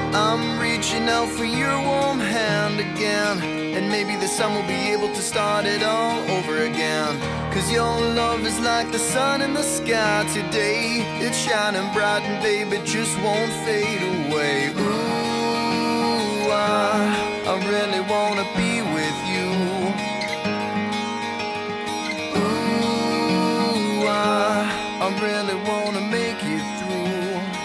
I'm reaching out for your warm hand again, and maybe the sun will be able to start it all over again. Cause your love is like the sun in the sky today. It's shining bright and baby, it just won't fade away. Ooh, I really wanna be with you. Ooh, I really wanna make it through.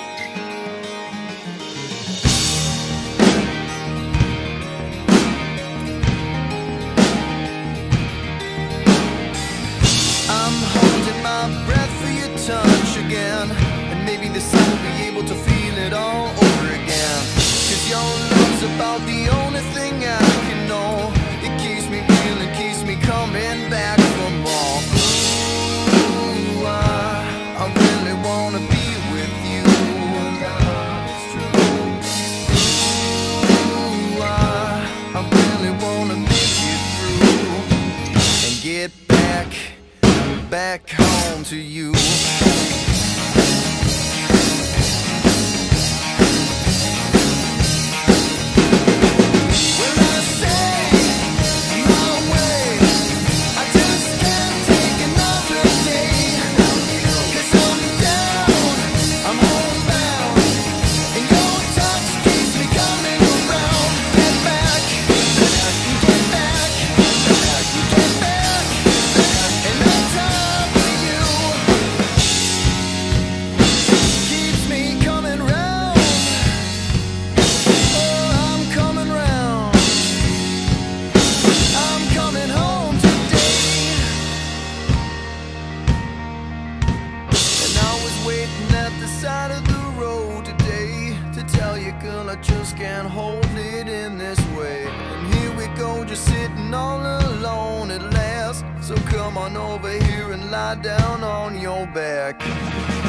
I'm holding my breath for your touch again, and maybe the sun will be able to feel it all over again. Cause your love's about the only thing I can know. It keeps me real and keeps me coming back for more. Ooh, I really wanna be with you. Ooh, I really wanna make it through and get back home to you. Over here and lie down on your back.